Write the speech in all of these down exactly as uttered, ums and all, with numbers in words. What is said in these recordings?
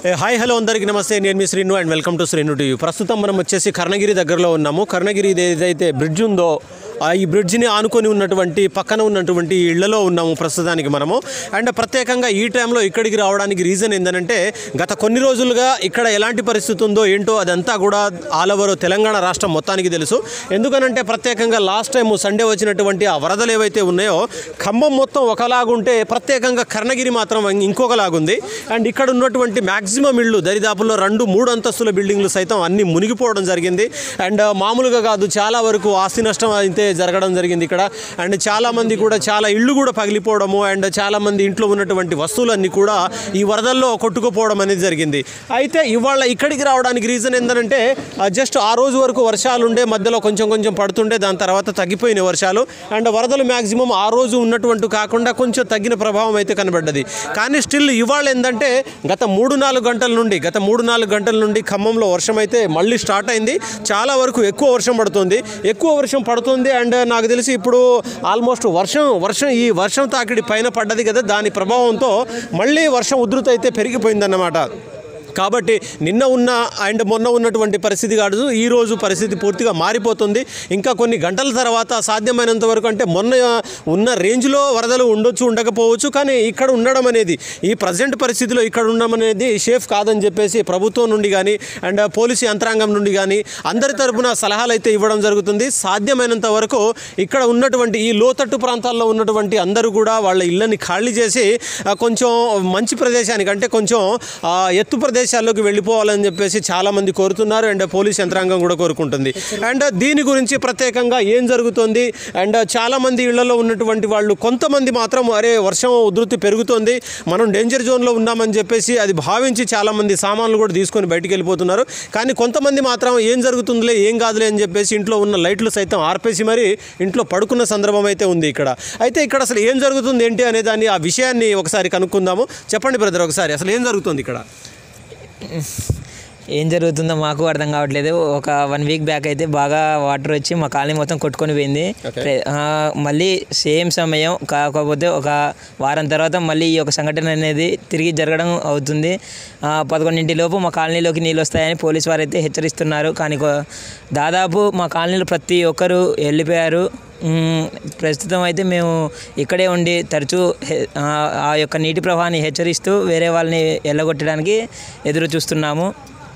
Hi hello అందరికీ నమస్తే. నేను మీ Srinu and welcome to Srinu TV. ప్రస్తుతం మనం వచ్చేసి కర్ణగిరి దగ్గరలో ఉన్నాము. కర్ణగిరి ఏదైతే బ్రిడ్జ్ ఉందో ఈ బ్రిడ్జిని ఆనుకొని ఉన్నటువంటి పక్కన ఉన్నటువంటి ఇళ్లలో ఉన్నాము ప్రస్తుతానికి మనము. అండ్ ప్రత్యేకంగా ఈ టైంలో ఇక్కడికి రావడానికి రీజన్ ఏంటంటే గత కొన్ని రోజులుగా ఇక్కడ ఎలాంటి పరిస్థితి ఉందో ఏంటో అదంతా కూడా ఆల్ ఓవర్ తెలంగాణ రాష్ట్రం మొత్తానికి తెలుసు. ఎందుకనంటే ప్రత్యేకంగా లాస్ట్ టైం సండే వచ్చినటువంటి ఆ వరదలు ఏవైతే ఉన్నాయో ఖమ్మం మొత్తం ఒకలాగుంటే ప్రత్యేకంగా కర్ణగిరి మాత్రం ఇంకొకలాగుంది. అండ్ ఇక్కడ ఉన్నటువంటి మ్యాక్సిమం ఇళ్ళు దరిదాపుల్లో రెండు మూడు అంతస్తుల బిల్డింగ్లు సైతం అన్నీ మునిగిపోవడం జరిగింది. అండ్ మామూలుగా కాదు, చాలా వరకు ఆస్తి నష్టం అయితే జరగడం జరిగింది ఇక్కడ. అండ్ చాలామంది కూడా చాలా ఇళ్ళు కూడా పగిలిపోవడము అండ్ చాలామంది ఇంట్లో ఉన్నటువంటి వస్తువులన్నీ కూడా ఈ వరదల్లో కొట్టుకుపోవడం అనేది జరిగింది. అయితే ఇవాళ ఇక్కడికి రావడానికి రీజన్ ఏంటంటే జస్ట్ ఆ రోజు వరకు వర్షాలు ఉండే, మధ్యలో కొంచెం కొంచెం పడుతుండే, దాని తర్వాత తగ్గిపోయిన వర్షాలు. అండ్ వరదలు మ్యాక్సిమం ఆ రోజు ఉన్నటువంటి కాకుండా కొంచెం తగ్గిన ప్రభావం అయితే కనబడ్డది. కానీ స్టిల్ ఇవాళ ఏంటంటే గత మూడు నాలుగు గంటల నుండి గత మూడు నాలుగు గంటల నుండి ఖమ్మంలో వర్షం అయితే మళ్ళీ స్టార్ట్ అయింది. చాలా వరకు ఎక్కువ వర్షం పడుతుంది ఎక్కువ వర్షం పడుతుంది అండ్ నాకు తెలిసి ఇప్పుడు ఆల్మోస్ట్ వర్షం వర్షం ఈ వర్షం తాకిడి పైన పడ్డది కదా, దాని ప్రభావంతో మళ్ళీ వర్షం ఉధృతి అయితే పెరిగిపోయిందన్నమాట. కాబట్టి నిన్న ఉన్న అండ్ మొన్న ఉన్నటువంటి పరిస్థితి కాదు, ఈరోజు పరిస్థితి పూర్తిగా మారిపోతుంది. ఇంకా కొన్ని గంటల తర్వాత సాధ్యమైనంత వరకు అంటే మొన్న ఉన్న రేంజ్లో వరదలు ఉండొచ్చు ఉండకపోవచ్చు, కానీ ఇక్కడ ఉండడం అనేది ఈ ప్రజెంట్ పరిస్థితిలో ఇక్కడ ఉండడం అనేది సేఫ్ కాదని చెప్పేసి ప్రభుత్వం నుండి కానీ అండ్ పోలీసు యంత్రాంగం నుండి కానీ అందరి తరపున సలహాలు అయితే ఇవ్వడం జరుగుతుంది. సాధ్యమైనంత వరకు ఇక్కడ ఉన్నటువంటి ఈ లోతట్టు ప్రాంతాల్లో ఉన్నటువంటి అందరూ కూడా వాళ్ళ ఇళ్ళని ఖాళీ చేసి కొంచెం మంచి ప్రదేశానికి అంటే కొంచెం ఎత్తు ప్రదేశం దేశాల్లోకి వెళ్ళిపోవాలని చెప్పేసి చాలామంది కోరుతున్నారు అండ్ పోలీస్ యంత్రాంగం కూడా కోరుకుంటుంది. అండ్ దీని గురించి ప్రత్యేకంగా ఏం జరుగుతుంది అండ్ చాలామంది ఇళ్లలో ఉన్నటువంటి వాళ్ళు కొంతమంది మాత్రం అరే వర్షం ఉధృతి పెరుగుతుంది, మనం డేంజర్ జోన్లో ఉన్నామని చెప్పేసి అది భావించి చాలామంది సామాన్లు కూడా తీసుకొని బయటికి వెళ్ళిపోతున్నారు. కానీ కొంతమంది మాత్రం ఏం జరుగుతుందిలే ఏం కాదులే అని చెప్పేసి ఇంట్లో ఉన్న లైట్లు సైతం ఆర్పేసి మరి ఇంట్లో పడుకున్న సందర్భం అయితే ఉంది ఇక్కడ. అయితే ఇక్కడ అసలు ఏం జరుగుతుంది ఏంటి అనే దాన్ని ఆ విషయాన్ని ఒకసారి కనుక్కుందాము. చెప్పండి బ్రదర్, ఒకసారి అసలు ఏం జరుగుతుంది ఇక్కడ? ఏం జరుగుతుందో మాకు అర్థం కావట్లేదు. ఒక వన్ వీక్ బ్యాక్ అయితే బాగా వాటర్ వచ్చి మా కాలనీ మొత్తం కొట్టుకొని పోయింది. మళ్ళీ సేమ్ సమయం కాకపోతే ఒక వారం తర్వాత మళ్ళీ ఈ ఒక సంఘటన అనేది తిరిగి జరగడం అవుతుంది. పదకొండింటి లోపు మా కాలనీలోకి నీళ్ళు వస్తాయని పోలీసు వారు అయితే హెచ్చరిస్తున్నారు. కానీ దాదాపు మా కాలనీలో ప్రతి ఒక్కరు వెళ్ళిపోయారు. ప్రస్తుతం అయితే మేము ఇక్కడే ఉండి తరచూ ఆ యొక్క నీటి ప్రవాహాన్ని హెచ్చరిస్తూ వేరే వాళ్ళని వెళ్ళగొట్టడానికి ఎదురు చూస్తున్నాము.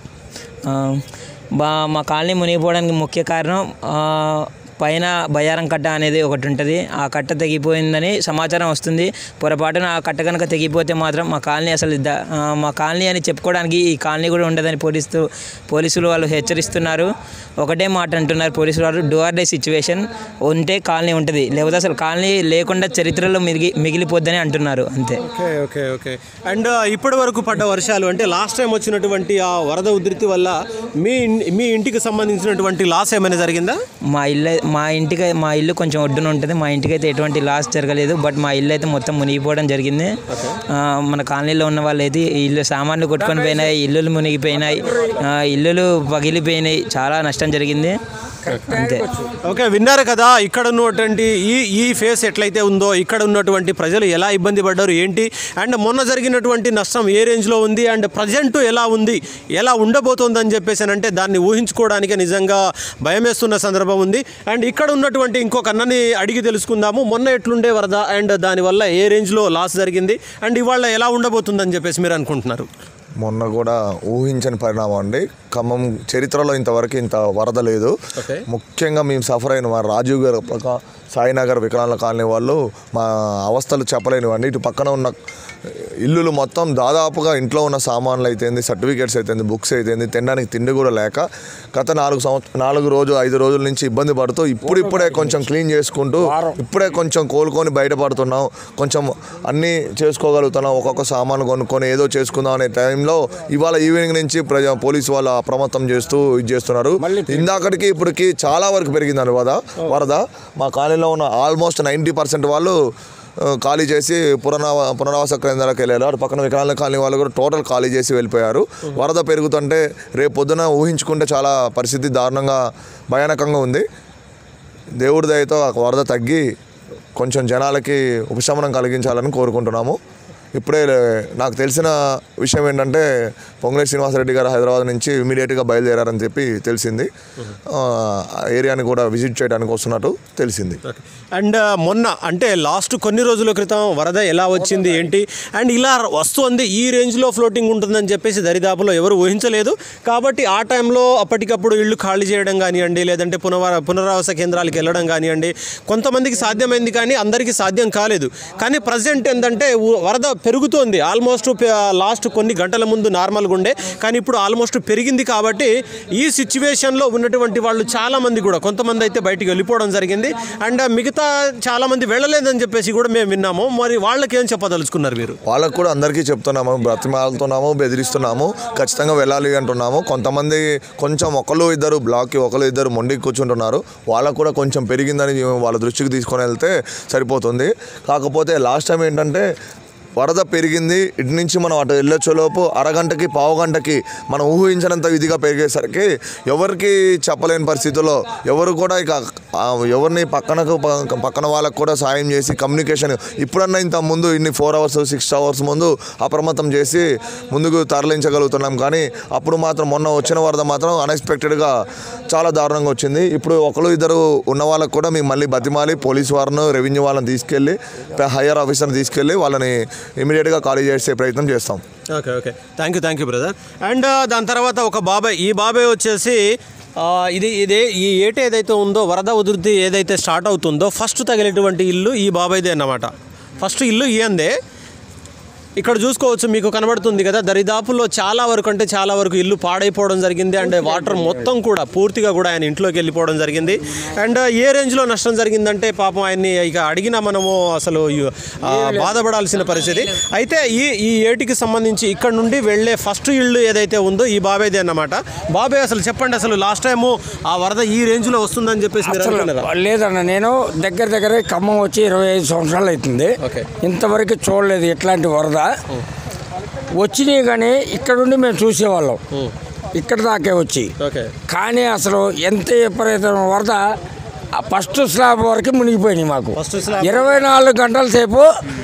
బా మా కాలనీ మునిగిపోవడానికి ముఖ్య కారణం పైన బయ్యారం కట్ట అనేది ఒకటి ఉంటుంది. ఆ కట్ట తెగిపోయిందని సమాచారం వస్తుంది. పొరపాటున ఆ కట్ట కనుక తెగిపోతే మాత్రం మా కాలనీ అసలు మా కాలనీ అని చెప్పుకోవడానికి ఈ కాలనీ కూడా ఉండదని పోలీసు పోలీసులు వాళ్ళు హెచ్చరిస్తున్నారు. ఒకటే మాట అంటున్నారు పోలీసులు వాళ్ళు, డూ ఆర్ డే సిచ్యువేషన్ ఉంటే కాలనీ ఉంటుంది, లేకపోతే అసలు కాలనీ లేకుండా చరిత్రలో మిగిలి మిగిలిపోద్దని అంటున్నారు. అంతే. ఓకే ఓకే ఓకే అండ్ ఇప్పటి వరకు పడ్డ వర్షాలు అంటే లాస్ట్ టైం వచ్చినటువంటి ఆ వరద ఉధృతి వల్ల మీ మీ ఇంటికి సంబంధించినటువంటి లాస్ ఏమైనా జరిగిందా? మా ఇల్లు మా ఇంటికి మా ఇల్లు కొంచెం ఒడ్డున ఉంటుంది. మా ఇంటికి అయితే ఎటువంటి లాస్ జరగలేదు. బట్ మా ఇల్లు అయితే మొత్తం మునిగిపోవడం జరిగింది. మన కాలనీలో ఉన్న వాళ్ళు అయితే ఇల్లు సామాన్లు కొట్టుకొని పోయినాయి, ఇల్లులు మునిగిపోయినాయి, ఇల్లులు పగిలిపోయినాయి, చాలా నష్టం జరిగింది. అంతే. ఓకే, విన్నారు కదా ఇక్కడ ఉన్నటువంటి ఈ ఈ ఫేస్ ఎట్లయితే ఉందో, ఇక్కడ ఉన్నటువంటి ప్రజలు ఎలా ఇబ్బంది పడ్డారు ఏంటి అండ్ మొన్న జరిగినటువంటి నష్టం ఏ రేంజ్లో ఉంది అండ్ ప్రజెంట్ ఎలా ఉంది, ఎలా ఉండబోతోంది అని చెప్పేసి అంటే దాన్ని ఊహించుకోవడానికి నిజంగా భయం వేస్తున్న సందర్భం ఉంది. అండ్ ఇక్కడ ఉన్నటువంటి ఇంకొక అన్నని అడిగి తెలుసుకుందాము, మొన్న ఎట్లుండే వరద అండ్ దానివల్ల ఏ రేంజ్లో లాస్ జరిగింది అండ్ ఇవాళ ఎలా ఉండబోతుందని చెప్పేసి మీరు అనుకుంటున్నారు? మొన్న కూడా ఊహించని పరిణామం అండి. ఖమ్మం చరిత్రలో ఇంతవరకు ఇంత వరద లేదు. ముఖ్యంగా మేము సఫర్ అయిన వారు రాజీవ్ గారు పక్క సాయినగర్ వికలాంగుల కాలనీ వాళ్ళు మా అవస్థలు చెప్పలేనివ్వండి. ఇటు పక్కన ఉన్న ఇల్లులు మొత్తం దాదాపుగా ఇంట్లో ఉన్న సామాన్లు అయితేంది, సర్టిఫికేట్స్ అయితేంది, బుక్స్ అయితేంది, తినడానికి తిండి కూడా లేక గత నాలుగు సంవత్సరం నాలుగు రోజు ఐదు రోజుల నుంచి ఇబ్బంది పడుతూ ఇప్పుడిప్పుడే కొంచెం క్లీన్ చేసుకుంటూ ఇప్పుడే కొంచెం కోలుకొని బయటపడుతున్నాం, కొంచెం అన్నీ చేసుకోగలుగుతున్నాం, ఒక్కొక్క సామాను కొనుక్కొని ఏదో చేసుకుందాం అనే టైంలో ఇవాళ ఈవినింగ్ నుంచి ప్రజా పోలీసు వాళ్ళు అప్రమత్తం చేస్తూ ఇది చేస్తున్నారు. ఇందాకటికి ఇప్పటికి చాలా వరకు పెరిగిందని వరద వరద మా కాలనీలో ఉన్న ఆల్మోస్ట్ నైంటీ పర్సెంట్ వాళ్ళు ఖాళీ చేసి పునరావా పునరావాస కేంద్రాలకు వెళ్ళారు. అటు పక్కన వికలాంగుల కాలనీ వాళ్ళు కూడా టోటల్ ఖాళీ చేసి వెళ్ళిపోయారు. వరద పెరుగుతుంటే రేపు పొద్దున ఊహించుకుంటే చాలా పరిస్థితి దారుణంగా భయానకంగా ఉంది. దేవుడి దయతో వరద తగ్గి కొంచెం జనాలకి ఉపశమనం కలిగించాలని కోరుకుంటున్నాము. ఇప్పుడే నాకు తెలిసిన విషయం ఏంటంటే పొంగులేటి శ్రీనివాసరెడ్డి గారు హైదరాబాద్ నుంచి ఇమీడియట్గా బయలుదేరారని చెప్పి తెలిసింది. ఏరియాని కూడా విజిట్ చేయడానికి వస్తున్నట్టు తెలిసింది. అండ్ మొన్న అంటే లాస్ట్ కొన్ని రోజుల క్రితం వరద ఎలా వచ్చింది ఏంటి అండ్ ఇలా వస్తుంది ఈ రేంజ్లో ఫ్లోటింగ్ ఉంటుందని చెప్పేసి దరిదాపులో ఎవరు ఊహించలేదు. కాబట్టి ఆ టైంలో అప్పటికప్పుడు ఇళ్ళు ఖాళీ చేయడం కానివ్వండి, లేదంటే పునర పునరావాస కేంద్రాలకు వెళ్ళడం కానివ్వండి, కొంతమందికి సాధ్యమైంది కానీ అందరికీ సాధ్యం కాలేదు. కానీ ప్రజెంట్ ఏంటంటే వరద పెరుగుతోంది. ఆల్మోస్ట్ లాస్ట్ కొన్ని గంటల ముందు నార్మల్గా ఉండే కానీ ఇప్పుడు ఆల్మోస్ట్ పెరిగింది. కాబట్టి ఈ సిచ్యువేషన్లో ఉన్నటువంటి వాళ్ళు చాలామంది కూడా కొంతమంది అయితే బయటికి వెళ్ళిపోవడం జరిగింది అండ్ మిగతా చాలామంది వెళ్ళలేదని చెప్పేసి కూడా మేము విన్నాము. మరి వాళ్ళకి ఏం చెప్పదలుచుకున్నారు మీరు? వాళ్ళకు కూడా అందరికీ చెప్తున్నాము, బ్రతిమాలుతున్నాము, బెదిరిస్తున్నాము, ఖచ్చితంగా వెళ్ళాలి అంటున్నాము. కొంతమంది కొంచెం ఒకళ్ళు ఇద్దరు బ్లాక్కి ఒకళ్ళు ఇద్దరు మొండికి కూర్చుంటున్నారు. వాళ్ళకు కూడా కొంచెం పెరిగిందని వాళ్ళ దృష్టికి తీసుకొని వెళ్తే సరిపోతుంది. కాకపోతే లాస్ట్ టైం ఏంటంటే వరద పెరిగింది, ఇటు నుంచి మనం అటు వెళ్ళొచ్చేలోపు అరగంటకి పావు గంటకి మనం ఊహించినంత ఇదిగా పెరిగేసరికి ఎవరికి చెప్పలేని పరిస్థితుల్లో ఎవరు కూడా ఇక ఎవరిని పక్కనకు పక్కన వాళ్ళకు కూడా సాయం చేసి కమ్యూనికేషన్ ఇప్పుడన్నా ఇంత ముందు ఇన్ని ఫోర్ అవర్స్ సిక్స్ అవర్స్ ముందు అప్రమత్తం చేసి ముందుకు తరలించగలుగుతున్నాం. కానీ అప్పుడు మాత్రం మొన్న వచ్చిన వరద మాత్రం అన్ఎక్స్పెక్టెడ్గా చాలా దారుణంగా వచ్చింది. ఇప్పుడు ఒకరు ఇద్దరు ఉన్న వాళ్ళకు కూడా మేము మళ్ళీ బతిమాలి పోలీసు వారిని రెవెన్యూ వాళ్ళని తీసుకెళ్ళి హయ్యర్ ఆఫీసర్ని తీసుకెళ్ళి వాళ్ళని ఇమీడియట్గా ఖాళీ చేసే ప్రయత్నం చేస్తాం. Okay okay thank you thank you brother. And దాని తర్వాత ఒక బాబాయ్, ఈ బాబాయ్ వచ్చేసి ఇది ఇదే ఈ ఏట ఏదైతే ఉందో వరద ఉధృతి ఏదైతే స్టార్ట్ అవుతుందో ఫస్ట్ తగిలేటువంటి ఇల్లు ఈ బాబాయ్దే అన్నమాట. ఫస్ట్ ఇల్లు ఈయందే. ఇక్కడ చూసుకోవచ్చు, మీకు కనబడుతుంది కదా, దరిదాపుల్లో చాలా వరకు అంటే చాలా వరకు ఇల్లు పాడైపోవడం జరిగింది అండ్ వాటర్ మొత్తం కూడా పూర్తిగా కూడా ఆయన ఇంట్లోకి వెళ్ళిపోవడం జరిగింది. అండ్ ఏ రేంజ్లో నష్టం జరిగిందంటే పాపం ఆయన్ని ఇక అడిగినా మనము అసలు బాధపడాల్సిన పరిస్థితి. అయితే ఈ ఈ ఏటికి సంబంధించి ఇక్కడ నుండి వెళ్ళే ఫస్ట్ ఇల్లు ఏదైతే ఉందో ఈ బాబాయ్దే అన్నమాట. బాబాయ్ అసలు చెప్పండి, అసలు లాస్ట్ టైము ఆ వరద ఈ రేంజ్లో వస్తుందని చెప్పేసి లేదన్న, నేను దగ్గర దగ్గర ఖమ్మం వచ్చి ఇరవై ఐదు సంవత్సరాలు అవుతుంది, ఇంతవరకు చూడలేదు ఇట్లాంటి వరద. వచ్చినాయి కానీ ఇక్కడుండి మేము చూసేవాళ్ళం, ఇక్కడ దాకే వచ్చి. కానీ అసలు ఎంత విపరీతమైన వరద ఫస్ట్ స్లాబ్ వరకు మునిగిపోయినాయి. మాకు ఇరవై నాలుగు గంటల సేపు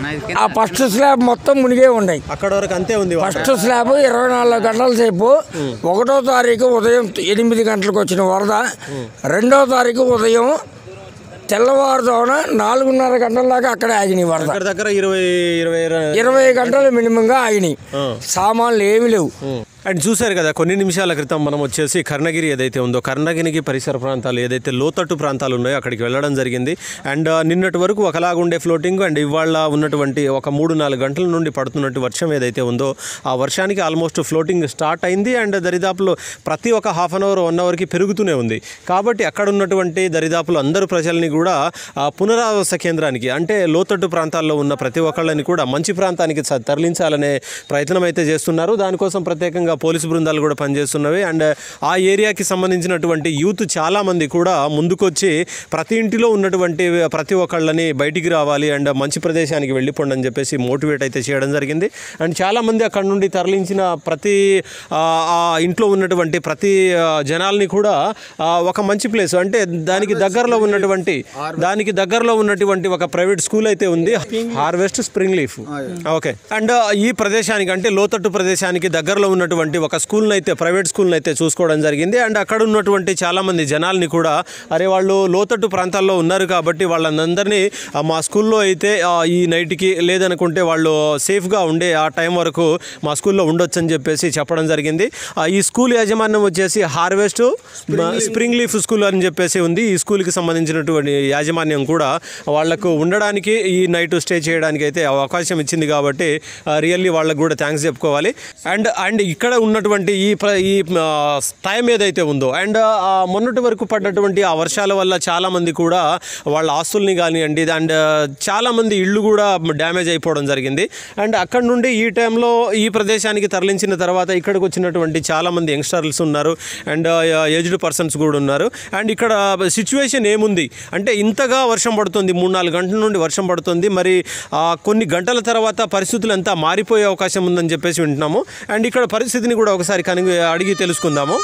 ఆ ఫస్ట్ స్లాబ్ మొత్తం మునిగే ఉన్నాయి. అక్కడ వరకు అంతే ఉంది. ఫస్ట్ స్లాబ్ ఇరవై నాలుగు గంటల సేపు ఒకటో తారీఖు ఉదయం ఎనిమిది గంటలకు వచ్చిన వరద రెండో తారీఖు ఉదయం తెల్లవారుజామున నాలుగున్నర గంటల దాకా అక్కడే ఆగినాయి వరద. దగ్గర ఇరవై ఇరవై ఇరవై గంటలు మినిమంగా ఆగినాయి. సామాన్లు ఏమి లేవు. అండ్ చూశారు కదా, కొన్ని నిమిషాల క్రితం మనం వచ్చేసి కర్ణగిరి ఏదైతే ఉందో కర్ణగిరికి పరిసర ప్రాంతాలు ఏదైతే లోతట్టు ప్రాంతాలు ఉన్నాయో అక్కడికి వెళ్ళడం జరిగింది. అండ్ నిన్నటి వరకు ఒకలాగుండే ఫ్లోటింగ్ అండ్ ఇవాళ ఉన్నటువంటి ఒక మూడు నాలుగు గంటల నుండి పడుతున్నట్టు వర్షం ఏదైతే ఉందో ఆ వర్షానికి ఆల్మోస్ట్ ఫ్లోటింగ్ స్టార్ట్ అయింది అండ్ దరిదాపులో ప్రతి ఒక్క హాఫ్ అన్ అవర్ వన్ అవర్కి పెరుగుతూనే ఉంది. కాబట్టి అక్కడ ఉన్నటువంటి దరిదాపులు అందరూ ప్రజల్ని కూడా పునరావాస కేంద్రానికి అంటే లోతట్టు ప్రాంతాల్లో ఉన్న ప్రతి ఒక్కళ్ళని కూడా మంచి ప్రాంతానికి తరలించాలనే ప్రయత్నం అయితే చేస్తున్నారు. దానికోసం ప్రత్యేకంగా పోలీసు బృందాలు కూడా పనిచేస్తున్నవి అండ్ ఆ ఏరియాకి సంబంధించినటువంటి యూత్ చాలామంది కూడా ముందుకొచ్చి ప్రతి ఇంటిలో ఉన్నటువంటి ప్రతి ఒక్కళ్ళని బయటికి రావాలి అండ్ మంచి ప్రదేశానికి వెళ్ళిపోండి అని చెప్పేసి మోటివేట్ అయితే చేయడం జరిగింది. అండ్ చాలామంది అక్కడ నుండి తరలించిన ప్రతి ఆ ఇంట్లో ఉన్నటువంటి ప్రతి జనాల్ని కూడా ఒక మంచి ప్లేస్ అంటే దానికి దగ్గరలో ఉన్నటువంటి దానికి దగ్గరలో ఉన్నటువంటి ఒక ప్రైవేట్ స్కూల్ అయితే ఉంది, harvest spring leaf. Okay. And ఈ ప్రదేశానికి అంటే లోతట్టు ప్రదేశానికి దగ్గరలో ఉన్నటువంటి ఒక స్కూల్ని అయితే ప్రైవేట్ స్కూల్ని అయితే చూసుకోవడం జరిగింది. అండ్ అక్కడ ఉన్నటువంటి చాలామంది జనాల్ని కూడా అరే వాళ్ళు లోతట్టు ప్రాంతాల్లో ఉన్నారు కాబట్టి వాళ్ళందరినీ మా స్కూల్లో అయితే ఈ నైట్కి లేదనుకుంటే వాళ్ళు సేఫ్గా ఉండే ఆ టైం వరకు మా స్కూల్లో ఉండొచ్చు అని చెప్పేసి చెప్పడం జరిగింది. ఈ స్కూల్ యాజమాన్యం వచ్చేసి హార్వెస్ట్ స్ప్రింగ్ లీఫ్ స్కూల్ అని చెప్పేసి ఉంది. ఈ స్కూల్కి సంబంధించినటువంటి యాజమాన్యం కూడా వాళ్లకు ఉండడానికి ఈ నైట్ స్టే చేయడానికి అయితే అవకాశం ఇచ్చింది కాబట్టి రియల్లీ వాళ్ళకు కూడా థ్యాంక్స్ చెప్పుకోవాలి. అండ్ అండ్ ఇక్కడ ఉన్నటువంటి ఈ ఈ టైం ఏదైతే ఉందో అండ్ మొన్నటి వరకు పడ్డటువంటి ఆ వర్షాల వల్ల చాలామంది కూడా వాళ్ళ ఆస్తుల్ని కానివ్వండి అండ్ చాలామంది ఇళ్ళు కూడా డ్యామేజ్ అయిపోవడం జరిగింది. అండ్ అక్కడ నుండి ఈ టైంలో ఈ ప్రదేశానికి తరలించిన తర్వాత ఇక్కడికి వచ్చినటువంటి చాలామంది యంగ్స్టర్స్ ఉన్నారు అండ్ ఏజ్డ్ పర్సన్స్ కూడా ఉన్నారు. అండ్ ఇక్కడ సిచ్యువేషన్ ఏముంది అంటే ఇంతగా వర్షం పడుతుంది, మూడు నాలుగు గంటల నుండి వర్షం పడుతుంది. మరి కొన్ని గంటల తర్వాత పరిస్థితులు అంతా మారిపోయే అవకాశం ఉందని చెప్పేసి వింటున్నాము. అండ్ ఇక్కడ పరిస్థితిని కూడా ఒకసారి కనుగొ అడిగి తెలుసుకుందాము.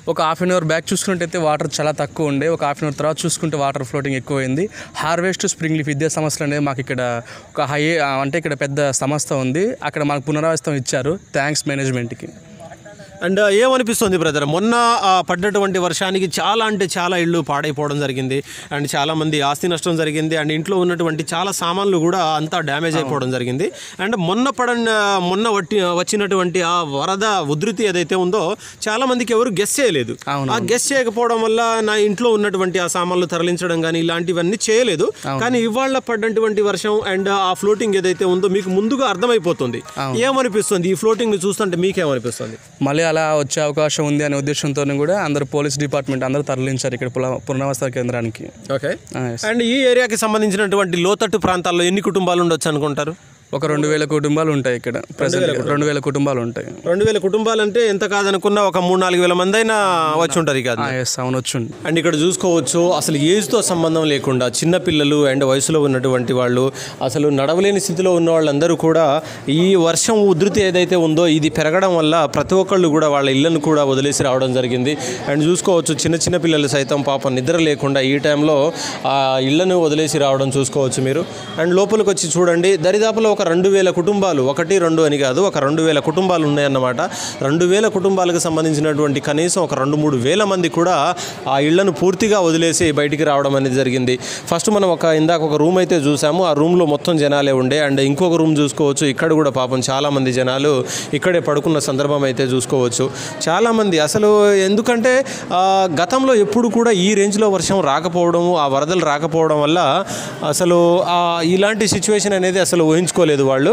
ఒక హాఫ్ అన్ అవర్ బ్యాక్ చూసుకున్నట్టయితే వాటర్ చాలా తక్కువ ఉండే, ఒక హాఫ్ అన్ అవర్ తర్వాత చూసుకుంటే వాటర్ ఫ్లోటింగ్ ఎక్కువైంది. హార్వెస్ట్ స్ప్రింగ్ లీఫ్ విద్యా సంస్థలు అనేది మాకు ఇక్కడ ఒక హై అంటే ఇక్కడ పెద్ద సంస్థ ఉంది, అక్కడ మాకు పునరావాసం ఇచ్చారు. థ్యాంక్స్ మేనేజ్మెంట్కి. అండ్ ఏమనిపిస్తుంది బ్రదర్, మొన్న ఆ, పడ్డటువంటి వర్షానికి చాలా అంటే చాలా ఇళ్ళు పాడైపోవడం జరిగింది అండ్ చాలామంది ఆస్తి నష్టం జరిగింది అండ్ ఇంట్లో ఉన్నటువంటి చాలా సామాన్లు కూడా అంతా డ్యామేజ్ అయిపోవడం జరిగింది. అండ్ మొన్న పడిన మొన్న వట్టి వచ్చినటువంటి ఆ వరద ఉధృతి ఏదైతే ఉందో చాలామందికి ఎవరు గెస్ చేయలేదు. ఆ గెస్ చేయకపోవడం వల్ల నా ఇంట్లో ఉన్నటువంటి ఆ సామాన్లు తరలించడం కానీ ఇలాంటివన్నీ చేయలేదు. కానీ ఇవాళ పడ్డటువంటి వర్షం అండ్ ఆ ఫ్లోటింగ్ ఏదైతే ఉందో మీకు ముందుగా అర్థమైపోతుంది. ఏమనిపిస్తుంది ఈ ఫ్లోటింగ్ చూస్తుంటే మీకేమనిపిస్తుంది? మళ్ళీ అలా వచ్చే అవకాశం ఉంది అనే ఉద్దేశంతో కూడా అందరు పోలీస్ డిపార్ట్మెంట్ అందరూ తరలించారు ఇక్కడ పునరావాస కేంద్రానికి. ఓకే. అండ్ ఈ ఏరియాకి సంబంధించినటువంటి లోతట్టు ప్రాంతాల్లో ఎన్ని కుటుంబాలు ఉండొచ్చు అనుకుంటారు? ఒక రెండు వేల కుటుంబాలు ఉంటాయి ఇక్కడ. ప్రజెంట్ రెండు వేల కుటుంబాలు ఉంటాయి. రెండు వేల కుటుంబాలు అంటే ఎంత కాదనుకున్నా ఒక మూడు నాలుగు వేల మంది అయినా వచ్చి ఉంటారు కదా. అవును, వచ్చి. అండ్ ఇక్కడ చూసుకోవచ్చు అసలు ఏజ్తో సంబంధం లేకుండా చిన్న పిల్లలు అండ్ వయసులో ఉన్నటువంటి వాళ్ళు అసలు నడవలేని స్థితిలో ఉన్న వాళ్ళందరూ కూడా ఈ వర్షం ఉధృతి ఏదైతే ఉందో ఇది పెరగడం వల్ల ప్రతి ఒక్కళ్ళు కూడా వాళ్ళ ఇళ్లను కూడా వదిలేసి రావడం జరిగింది. అండ్ చూసుకోవచ్చు చిన్న చిన్న పిల్లలు సైతం పాపం నిద్ర లేకుండా ఈ టైంలో ఆ ఇళ్లను వదిలేసి రావడం చూసుకోవచ్చు మీరు. అండ్ లోపలికి వచ్చి చూడండి, దరిదాపులో ఒక రెండు వేల కుటుంబాలు, ఒకటి రెండు అని కాదు, ఒక రెండు వేల కుటుంబాలు ఉన్నాయన్నమాట. రెండు వేల కుటుంబాలకు సంబంధించినటువంటి కనీసం ఒక రెండు మూడు వేల మంది కూడా ఆ ఇళ్లను పూర్తిగా వదిలేసి బయటికి రావడం అనేది జరిగింది. ఫస్ట్ మనం ఒక ఇందాక ఒక రూమ్ అయితే చూసాము, ఆ రూమ్లో మొత్తం జనాలే ఉండే. అండ్ ఇంకొక రూమ్ చూసుకోవచ్చు, ఇక్కడ కూడా పాపం చాలామంది జనాలు ఇక్కడే పడుకున్న సందర్భం అయితే చూసుకోవచ్చు. చాలామంది అసలు ఎందుకంటే గతంలో ఎప్పుడు కూడా ఈ రేంజ్లో వర్షం రాకపోవడం, ఆ వరదలు రాకపోవడం వల్ల అసలు ఇలాంటి సిచ్యువేషన్ అనేది అసలు ఊహించుకోలేదు వాళ్ళు.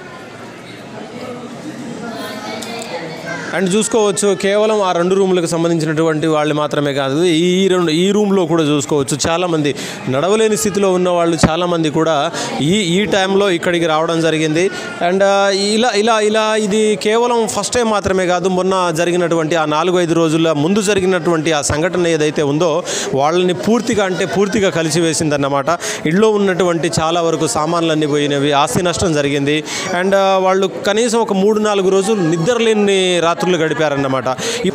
అండ్ చూసుకోవచ్చు కేవలం ఆ రెండు రూములకు సంబంధించినటువంటి వాళ్ళు మాత్రమే కాదు, ఈ రెండు ఈ రూమ్లో కూడా చూసుకోవచ్చు చాలామంది నడవలేని స్థితిలో ఉన్న వాళ్ళు చాలామంది కూడా ఈ ఈ టైంలో ఇక్కడికి రావడం జరిగింది. అండ్ ఇలా ఇలా ఇలా ఇది కేవలం ఫస్ట్ టైం మాత్రమే కాదు, మొన్న జరిగినటువంటి ఆ నాలుగు ఐదు రోజుల ముందు జరిగినటువంటి ఆ సంఘటన ఏదైతే ఉందో వాళ్ళని పూర్తిగా అంటే పూర్తిగా కలిసివేసిందన్నమాట. ఇళ్ళలో ఉన్నటువంటి చాలా వరకు సామాన్లన్నీ పోయినవి, ఆస్తి నష్టం జరిగింది. అండ్ వాళ్ళు కనీసం ఒక మూడు నాలుగు రోజులు నిద్రలేని రాత్రులు గడిపారన్నమాట.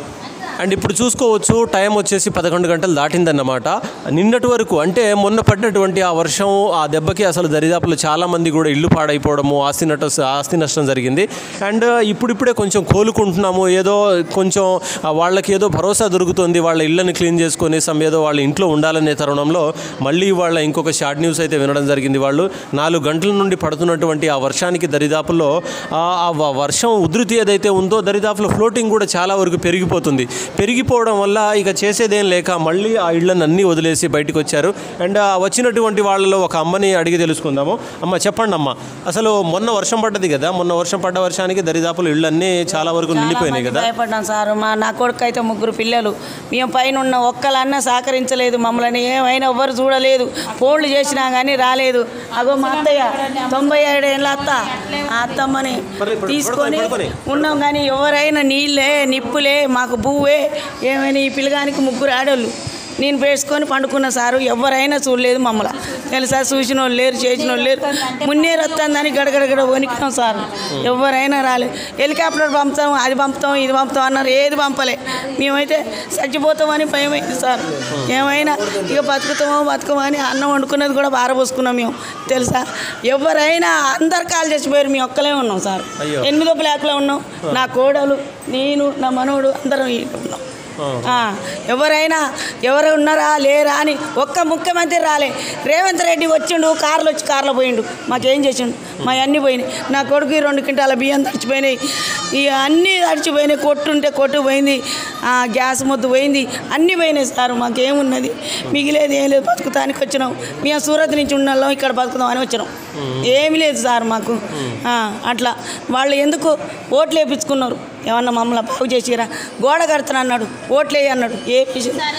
అండ్ ఇప్పుడు చూసుకోవచ్చు టైం వచ్చేసి పదకొండు గంటలు దాటిందన్నమాట. నిన్నటి వరకు అంటే మొన్న పడినటువంటి ఆ వర్షం ఆ దెబ్బకి అసలు దరిదాపులు చాలామంది కూడా ఇల్లు పాడైపోవడము, ఆస్తి నష్ట ఆస్తి నష్టం జరిగింది. అండ్ ఇప్పుడిప్పుడే కొంచెం కోలుకుంటున్నాము, ఏదో కొంచెం వాళ్ళకి ఏదో భరోసా దొరుకుతుంది, వాళ్ళ ఇళ్ళని క్లీన్ చేసుకొని సమ్ ఏదో వాళ్ళ ఇంట్లో ఉండాలనే తరుణంలో మళ్ళీ వాళ్ళ ఇంకొక షార్ట్ న్యూస్ అయితే వినడం జరిగింది. వాళ్ళు నాలుగు గంటల నుండి పడుతున్నటువంటి ఆ వర్షానికి దరిదాపుల్లో ఆ వర్షం ఉధృతి ఏదైతే ఉందో దరిదాపులో ఫ్లోటింగ్ కూడా చాలా వరకు పెరిగిపోతుంది. పెరిగిపోవడం వల్ల ఇక చేసేదేం లేక మళ్ళీ ఆ ఇళ్ళని అన్నీ వదిలేసి బయటకు వచ్చారు. అండ్ వచ్చినటువంటి వాళ్ళలో ఒక అమ్మని అడిగి తెలుసుకుందాము. అమ్మ చెప్పండి అమ్మ, అసలు మొన్న వర్షం పడ్డది కదా, మొన్న వర్షం పడ్డ వర్షానికి దరిదాపులు ఇళ్ళన్నీ చాలా వరకు నిండిపోయినాయి కదా. భయపడ్డాం సార్. మా నా కొడుకు అయితే ముగ్గురు పిల్లలు, మేము పైన ఉన్న ఒక్కలన్నా సహకరించలేదు, మమ్మల్ని ఏమైనా ఎవ్వరు చూడలేదు, ఫోన్లు చేసినా కానీ రాలేదు. అగో మా అత్తయ్య తొంభై ఏడు ఏళ్ళ అత్త, ఆ అత్తమ్మని తీసుకొని ఉన్నాం కానీ ఎవరైనా నీళ్ళే నిప్పులే మాకు పువ్వే ఏమైనా ఈ పిల్లగానికి ముగ్గురు ఆడోళ్ళు నేను వేసుకొని పండుకున్న సారు, ఎవరైనా చూడలేదు మమ్మల్ని తెలుసా, చూసిన వాళ్ళు లేరు, చేసిన వాళ్ళు లేరు. మున్నేరు వస్తుందని గడగడగడ వణికినాం సార్, ఎవరైనా రాలేదు. హెలికాప్టర్ పంపుతాం, అది పంపుతాం, ఇది పంపుతాం అన్నారు, ఏది పంపలే. మేమైతే చచ్చిపోతామని భయమైంది సార్. ఏమైనా ఇక బతుకుతామో బతుకమో అని అన్నం వండుకున్నది కూడా బారబోసుకున్నాం మేము తెలుసా. ఎవరైనా అందరు కాల్ చేసిపోయారు, మేము ఒక్కలే ఉన్నాం సార్. ఎనిమిదో బ్లాక్లో ఉన్నాం, నా కోడలు, నేను, నా మనవడు అందరం ఉన్నాం. ఎవరైనా ఎవరు ఉన్నారా లేరా అని ఒక్క ముఖ్యమంత్రి రాలే. రేవంత్ రెడ్డి వచ్చిండు, కార్లు వచ్చి కార్లో పోయిండు, మాకేం చేసిండు, మా అన్నీ పోయినాయి. నా కొడుకు రెండు క్వింటాల బియ్యం తడిచిపోయినాయి, ఇక అన్నీ తడిచిపోయినాయి. కొట్టుంటే కొట్టు పోయింది, గ్యాస్ మొద్దు పోయింది, అన్నీ పోయినాయి సార్. మాకేమున్నది మిగిలేదు ఏం లేదు, బతుకుతానికి వచ్చినాం. మేము సూరత్ నుంచి ఉన్నాం, ఇక్కడ బతుకుదాం అని వచ్చినాం. ఏమి లేదు సార్ మాకు. అట్లా వాళ్ళు ఎందుకు ఓట్లు వేయించుకున్నారు, ఏమన్నా మమ్మల్ని బాగు చేసిరా, గోడ కడతాను అన్నాడు, ఓట్లు వేయి అన్నాడు, ఏ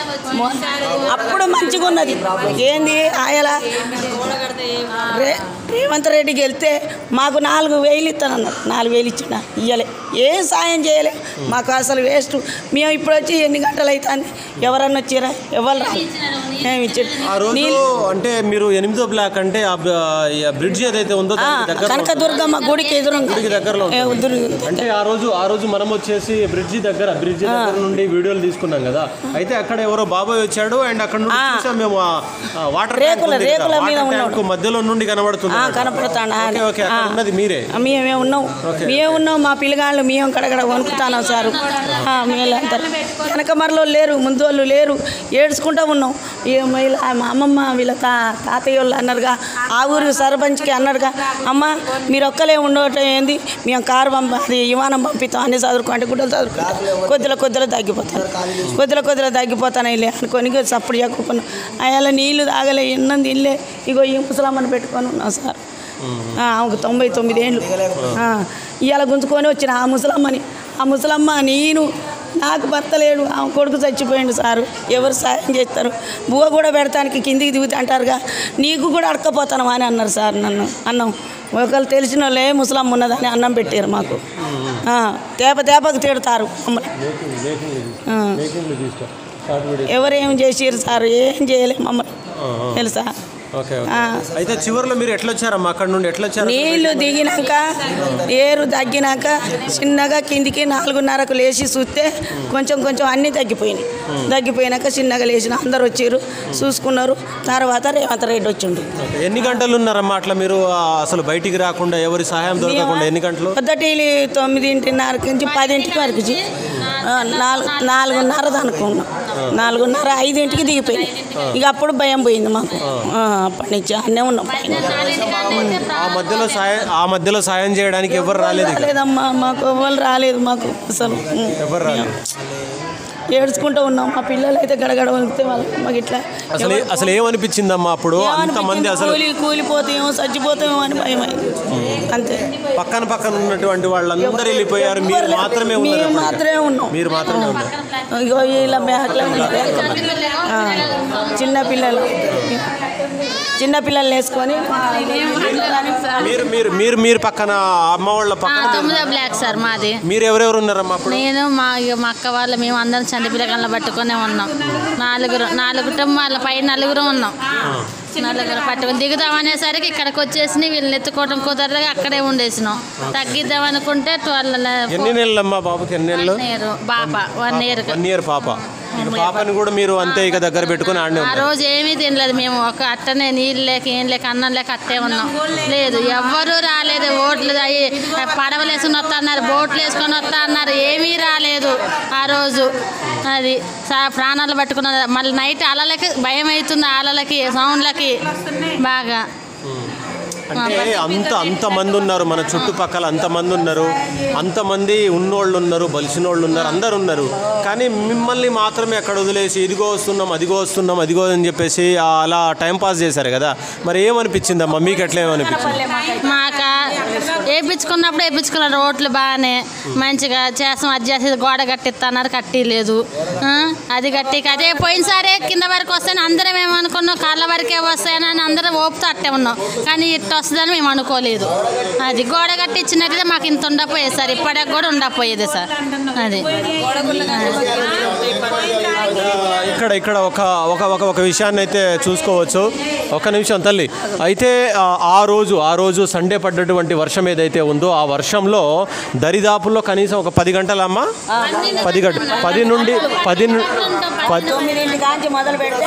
అప్పుడు మంచిగా ఉన్నది. ఏంది ఆయలా రే రేవంత్ రెడ్డికి వెళ్తే మాకు నాలుగు వేలు ఇస్తానన్నారు. నాలుగు వేలు ఇచ్చిన ఇవ్వలే, ఏం సాయం చేయలే. మాకు అసలు వేస్ట్. మేము ఇప్పుడు వచ్చి ఎన్ని గంటలు అవుతుంది, ఎవరన్నా వచ్చిరా? ఎవరు రాదు. మేము ఇచ్చారు అంటే మీరు ఎనిమిదో బ్లాక్ అంటే బ్రిడ్జ్ ఏదైతే ఉందో కనకదుర్గమ్మ గుడికి ఎదురు దగ్గరలో అంటే ఆ రోజు ఆ రోజు మనం వచ్చేసి బ్రిడ్జి దగ్గర బ్రిడ్జి దగ్గర నుండి వీడియోలు తీసుకున్నాం కదా. అయితే అక్కడ ఎవరో బాబాయ్ వచ్చాడు అండ్ అక్కడ నుండి చూసాం మేము వాటర్ రేకుల రేకుల మీద మధ్యలో నుండి కనబడుతుంది కనబడుతున్నది మీరే. మేమే ఉన్నాం మేమే ఉన్నాం మా పిల్లగాళ్ళు మేము కడగడ వణుకుతాను సార్. మేమంతా వెనక మరలో లేరు, ముందు వాళ్ళు లేరు, ఏడ్చుకుంటూ ఉన్నాం. మా అమ్మమ్మ వీళ్ళ తా తాతయ్య వాళ్ళు అన్నారుగా, ఆ ఊరికి సర్పంచ్కి అన్నారుగా, అమ్మ మీరు ఒక్కలే ఉండటం ఏంది, మేము కారు పంప విమానం పంపిస్తాం అన్ని చదువుకుంటే గుడ్డలు చదువుకుంటాం. కొద్దిలో కొద్దిలో తగ్గిపోతాను, కొద్దిలో కొద్దిలో తగ్గిపోతాను ఇల్లే అనుకొని సప్పుడు చెప్పుకున్నాం. అయ్యాల నీళ్లు తాగలే, ఎన్నంది ఇల్లే. ఇగో ఈ ముసలమ్మని పెట్టుకొని ఉన్నాం సార్. ఆమెకు తొంభై తొమ్మిది ఏళ్ళు. ఇవాళ గుంజుకొని వచ్చిన ఆ ముసలమ్మని. ఆ ముసలమ్మ నేను నాకు భర్త లేడు, ఆమె కొడుకు చచ్చిపోయిండు సారు. ఎవరు సాయం చేస్తారు? బువ్వ కూడా పెడతానికి కిందికి దిగుతా అంటారుగా, నీకు కూడా అడకపోతాను అని అన్నారు సార్. నన్ను అన్నం ఒకళ్ళు తెలిసిన వాళ్ళే ముసలమ్మ ఉన్నదని అన్నం పెట్టారు మాకు. తేప తేపకు తిడతారు మమ్మల్ని. ఎవరేం చేసారు సార్? ఏం చేయలేము మమ్మల్ని తెలుసా. అయితే చివరిలో మీరు ఎట్లా వచ్చారమ్మా అక్కడ నుండి? ఎట్లా వచ్చారు? నీళ్లు దిగినాక ఏరు తగ్గినాక చిన్నగా కిందికి నాలుగున్నరకు లేచి చూస్తే కొంచెం కొంచెం అన్నీ తగ్గిపోయినాయి. తగ్గిపోయినాక చిన్నగా లేచిన అందరు వచ్చారు, చూసుకున్నారు. తర్వాత రేవంత్ రెడ్డి వచ్చిండు. ఎన్ని గంటలు ఉన్నారమ్మా అట్లా మీరు అసలు బయటికి రాకుండా, ఎవరి సహాయం దొరకకుండా? ఎన్ని గంటలు? పొద్దుటి తొమ్మిదింటిన్నర నుంచి పదింటికి వరకు నాలుగు నాలుగున్నర అనుకున్నాం. నాలుగున్నర ఐదింటికి దిగిపోయింది. ఇక అప్పుడు భయం పోయింది మాకు. అప్పటి నుంచి అన్నే ఉన్నాం. ఆ మధ్యలో సాయం ఆ మధ్యలో సాయం చేయడానికి ఎవరు రాలేదు? లేదమ్మా, మాకు ఎవరు రాలేదు. మాకు అసలు ఎవరు రాలేదు. ఏడ్చుకుంటూ ఉన్నాం. మా పిల్లలు అయితే గడగడ వణికితే వాళ్ళు మాకు ఇట్లా అసలు అసలు ఏమనిపించిందమ్మా అప్పుడు? అంతమంది అసలు కూలి కూలిపోతామో చచ్చిపోతామో అని భయం అయింది అంతే. పక్కన పక్కన ఉన్నటువంటి వాళ్ళందరూ వెళ్ళిపోయారు, మీరు మాత్రమే ఉన్నారు. మేము మాత్రమే ఉన్నాం. మీరు మాత్రమే ఉన్నారు. ఇగో ఇలా బ్యాగ్లో చిన్న పిల్లలు చిన్న పిల్లలు వేసుకొని మీరు మీరు మీరు మీరు పక్కన అమ్మ వాళ్ళ పక్కన తొమ్మిదో బ్లాక్ సార్ మాది. మీరు ఎవరెవరు ఉన్నారమ్మా అప్పుడు? నేను మా మా అక్క వాళ్ళు మేము అందరం చంటి పిల్లగాళ్ళ పట్టుకునే ఉన్నాం. నలుగురు నాలుగు కుటుంబాల పై నలుగురు ఉన్నాం. నలుగురు పట్టుకుని దిగుదామనేసరికి ఇక్కడికి వచ్చేసి వీళ్ళని ఎత్తుకోవడం కుదరగా అక్కడే ఉండేసినాం. తగ్గిద్దాం అనుకుంటే ట్వెల్వ్. ఎన్ని నెలలమ్మా బాబుకి? ఎన్ని నెలలు? పాప వన్ ఇయర్ వన్ ఇయర్ పాప. పాపని కూడా మీరు అంతే ఇక దగ్గర పెట్టుకుని ఆడనే ఆ రోజు ఏమీ తినలేదు మేము. ఒక అట్టనే నీళ్ళు లేక ఏం లేక అన్నం లేక అట్టే ఉన్నాం. లేదు ఎవ్వరూ రాలేదు. ఓట్లు అయ్యి పడవలు వేసుకొని వస్తా అన్నారు, బోట్లు వేసుకొని వస్తా అన్నారు, ఏమీ రాలేదు ఆ రోజు. అది ప్రాణాలు పట్టుకున్నది. మళ్ళీ నైట్ అలలకి భయం అవుతుంది, అలలకి సౌండ్లకి బాగా. అంటే అంత అంతమంది ఉన్నారు మన చుట్టుపక్కల, అంతమంది ఉన్నారు, అంతమంది ఉన్నోళ్ళు ఉన్నారు, బలిసినోళ్ళు ఉన్నారు, అందరు ఉన్నారు. కానీ మిమ్మల్ని మాత్రమే అక్కడ వదిలేసి ఇదిగో వస్తున్నాం అదిగో వస్తున్నాం అదిగో అని చెప్పేసి అలా టైం పాస్ చేశారు కదా. మరి ఏమనిపించిందమ్మా మీకు? ఎట్లా ఏమనిపించింది? మాకు వేయించుకున్నప్పుడు వేయించుకున్నారు. రోడ్లు బాగానే మంచిగా చేస్తాం, అది చేసి గోడ కట్టిస్తున్నారు, కట్టి లేదు. అది కట్టి అదే పోయినసారే కింద వరకు వస్తాయని అందరం ఏమనుకున్నాం, కాళ్ళ వరకే వస్తాయని అందరం ఓపుతూ అట్టే ఉన్నాం. కానీ ఇట్లా వస్తుందని మేము అనుకోలేదు. అది గోడ కట్టి ఇచ్చినట్లయితే మాకు ఇంత ఉండకపోయేది సార్, ఇప్పటికి కూడా ఉండకపోయేది సార్. అది ఇక్కడ ఇక్కడ ఒక ఒక ఒక ఒక విషయాన్ని అయితే చూసుకోవచ్చు. ఒక నిమిషం తల్లి. అయితే ఆ రోజు ఆ రోజు సండే పడ్డటువంటి వర్షం ఏదైతే ఉందో ఆ వర్షంలో దరిదాపుల్లో కనీసం ఒక పది గంటలమ్మా పది గంట పది నుండి పది పది మొదలు పెడితే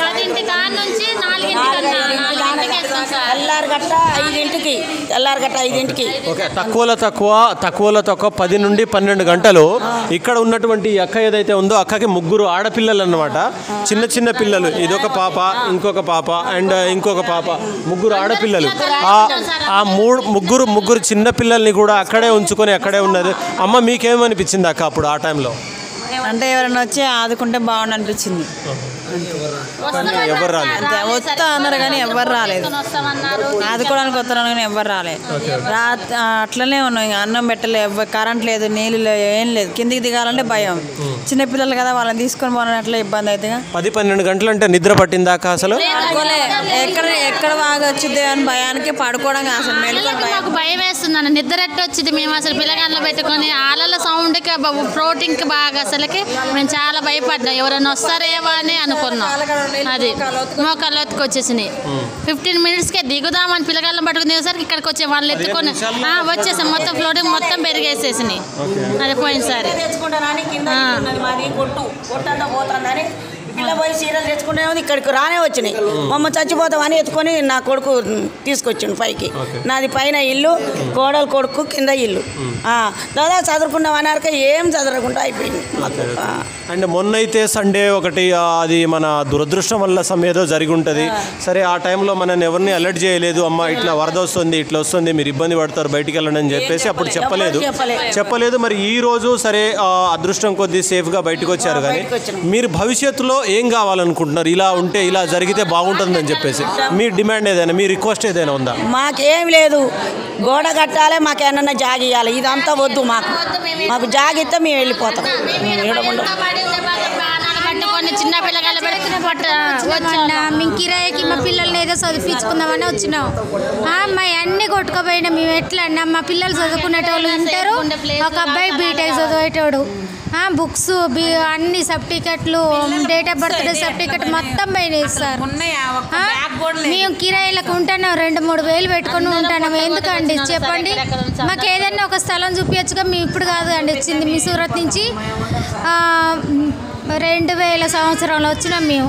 తెల్లారగట్ట ఐదింటికి తెల్లారగట్ట ఐదింటికి ఓకే. తక్కువలో తక్కువ తక్కువలో తక్కువ పది నుండి పన్నెండు గంటలు ఇక్కడ ఉన్నటువంటి అక్క ఏదైతే ఉందో అక్కకి ముగ్గురు ఆడపిల్లలు అన్నమాట. చిన్న చిన్న పిల్లలు, ఇదొక పాప, ఇంకొక పాప అండ్ ఇంకొక పాప, ముగ్గురు ఆడపిల్లలు. ఆ మూడు ముగ్గురు ముగ్గురు చిన్న పిల్లల్ని కూడా అక్కడే ఉంచుకొని అక్కడే ఉన్నది. అమ్మ మీకేమనిపించింది అక్క అప్పుడు ఆ టైంలో? అంటే ఎవరైనా వచ్చి ఆదుకుంటే బాగుండు అనిపించింది. ఎవరు రాలేదు. అంతే వస్తా అన్నారు కానీ ఎవరు రాలేదు. ఆదుకోవడానికి వస్తున్నారు కానీ ఎవరు రాలేదు. రా అట్లనే ఉన్నాం. ఇంకా అన్నం పెట్టలే, కరెంట్ లేదు, నీళ్ళు లేవు, ఏం లేదు. కిందికి దిగాలంటే భయం. చిన్నపిల్లలు కదా, వాళ్ళని తీసుకొని పోవాలని అట్లా ఇబ్బంది అయితే. పది పన్నెండు గంటలు అంటే నిద్ర పట్టిందాక అసలు ఎక్కడ ఎక్కడ బాగా వచ్చింది అని భయానికి పడుకోవడం అసలు మేలుకొని మాకు భయం వేస్తుందండి. నిద్ర ఎట్టు వచ్చింది. మేము అసలు పిల్లగాండ్లో పెట్టుకొని ఆళ్ళ సౌండ్కి ఫ్లోటింగ్కి బాగా అసలుకి మేము చాలా భయపడ్డాం. ఎవరైనా వస్తారేమో అని అనుకున్నాం. అది మోకాళ్ళు ఎత్తుకు వచ్చేసినాయి. ఫిఫ్టీన్ మినిట్స్కే దిగుదామని పిల్లగాళ్ళని పట్టుకుని దిగేసరికి ఇక్కడికి వచ్చే వాళ్ళు ఎత్తుకొని వచ్చేసాం. మొత్తం ఫ్లోటింగ్ మొత్తం పెరిగేసేసినాయి. అది పోయినసారి కొట్టు కొట్టంతా పోతుందని ఇలా పోయి సీరియల్ తెచ్చుకుంటే ఇక్కడికి రానే వచ్చినాయి. మమ్మ చచ్చిపోతామని ఎత్తుకొని నా కొడుకు తీసుకొచ్చిండు పైకి. నాది పైన ఇల్లు, కోడలు కొడుకు కింద ఇల్లు. దాదాపు చదువుకున్నాం అన్నాక ఏం చదవకుండా అయిపోయింది మాకు. అండ్ మొన్నైతే సండే ఒకటి అది మన దురదృష్టం వల్ల సమేదో జరిగి ఉంటుంది. సరే ఆ టైంలో మనని ఎవరిని అలర్ట్ చేయలేదు. అమ్మ ఇట్లా వరద వస్తుంది, ఇట్లా వస్తుంది, మీరు ఇబ్బంది పడతారు, బయటికి వెళ్ళండి అని చెప్పేసి అప్పుడు చెప్పలేదు చెప్పలేదు మరి ఈ రోజు సరే అదృష్టం కొద్దీ సేఫ్గా బయటకు వచ్చారు. కానీ మీరు భవిష్యత్తులో ఏం కావాలనుకుంటున్నారు? ఇలా ఉంటే ఇలా జరిగితే బాగుంటుందని చెప్పేసి మీ డిమాండ్ ఏదైనా, మీ రిక్వెస్ట్ ఏదైనా ఉందా? మాకేం లేదు, గోడ కట్టాలి, మాకేమన్నా జాగియాలి, ఇదంతా వద్దు మాకు. మాకు జాగిస్తే మేము వెళ్ళిపోతాం. చిన్న పిల్లగాళ్ళు మేము కిరాయికి మా పిల్లల్ని ఏదో చదివించుకుందామని వచ్చినాం. మా అన్ని కొట్టుకుపోయినా మేము ఎట్లా అన్నా మా పిల్లలు చదువుకునేటోళ్ళు ఉంటారు. ఒక అబ్బాయి బీటెక్ చదివేటోడు. బుక్స్ అన్ని సర్టిఫికెట్లు, డేట్ ఆఫ్ బర్త్డే సర్టిఫికెట్ మొత్తం పైన ఇస్తారు. మేము కిరాయిలకు ఉంటున్నాం, రెండు మూడు వేలు పెట్టుకుని ఉంటున్నాం. ఎందుకండి చెప్పండి? మాకు ఏదైనా ఒక స్థలం చూపించగా మేము ఇప్పుడు కాదు అండి వచ్చింది, మీ సూరత్ నుంచి రెండు వేల సంవత్సరంలో వచ్చినాం మేము.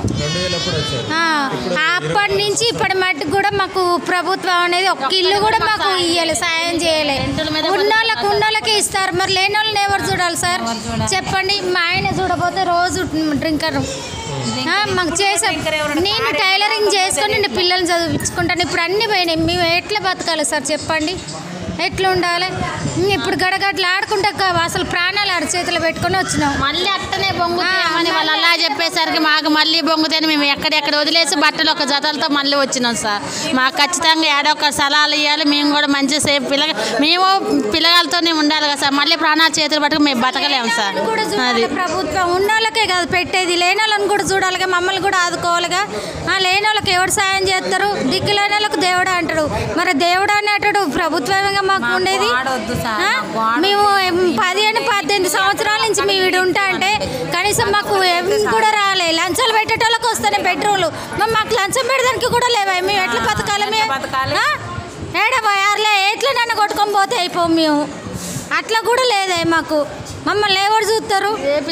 అప్పటి నుంచి ఇప్పటి మట్టుకు కూడా మాకు ప్రభుత్వం అనేది ఒక ఇల్లు కూడా మాకు ఇవ్వాలి, సాయం చేయలే. ఉన్నోళ్ళకి ఉన్నోళ్ళకే ఇస్తారు, మరి లేని వాళ్ళని ఎవరు చూడాలి సార్ చెప్పండి? మా ఆయన చూడబోతే రోజు డ్రింకర్ మాకు చేసాం. నేను టైలరింగ్ చేసుకొని నేను పిల్లల్ని చదివించుకుంటాను. ఇప్పుడు అన్ని పోయినాయి, మేము ఎట్లా బతకాలి సార్ చెప్పండి? ఎట్లా ఉండాలి? ఇప్పుడు గడగడలు ఆడుకుంటా అసలు ప్రాణాలు ఆడు చేతులు పెట్టుకొని వచ్చినాం. మళ్ళీ అట్టనే బొంగుతామని వాళ్ళు అలా చెప్పేసరికి మాకు మళ్ళీ బొంగుతాయని మేము ఎక్కడెక్కడ వదిలేసి బట్టలు ఒక జతలతో మళ్ళీ వచ్చినాం సార్. మాకు ఖచ్చితంగా ఏడొక సలహాలు ఇవ్వాలి. మేము కూడా మంచి సేఫ్ పిల్లగా మేము పిల్లగాలతోనే ఉండాలి కదా సార్. మళ్ళీ ప్రాణాలు చేతులు పట్టుకుని మేము బతకలేము సార్. అది ప్రభుత్వం ఉన్న వాళ్ళకే కాదు పెట్టేది, లేని వాళ్ళని కూడా చూడాలిగా, మమ్మల్ని కూడా ఆదుకోవాలిగా. లేని వాళ్ళకి ఎవరు సాయం చేస్తారు? దిక్కు లేని వాళ్ళకు దేవుడు అంటాడు. మరి దేవుడు అనేటాడు ప్రభుత్వంగా మాకు ఉండేది. మేము పదిహేను పద్దెనిమిది సంవత్సరాల నుంచి మేము ఇక్కడ ఉంటా అంటే కనీసం మాకు ఏమి కూడా రాలే. లంచాలు పెట్టేటోళ్ళకి వస్తానే బెడ్రూమ్లు, మాకు లంచం పెట్టడానికి కూడా లేవా? మేము ఎట్లా బతకాలి? మేము ఏడబోయారులే ఎట్లా నన్ను కొట్టుకొని పోతే అయిపోం. మేము అట్లా కూడా లేదే మాకు. మమ్మల్ని ఎవరు చూస్తారు?